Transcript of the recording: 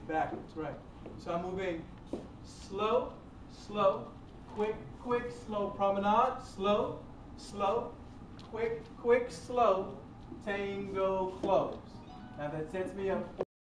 Backwards, right. So I'm moving slow, slow, quick, quick, slow. Promenade, slow, slow, quick, quick, slow. Tango, close. Now that sets me up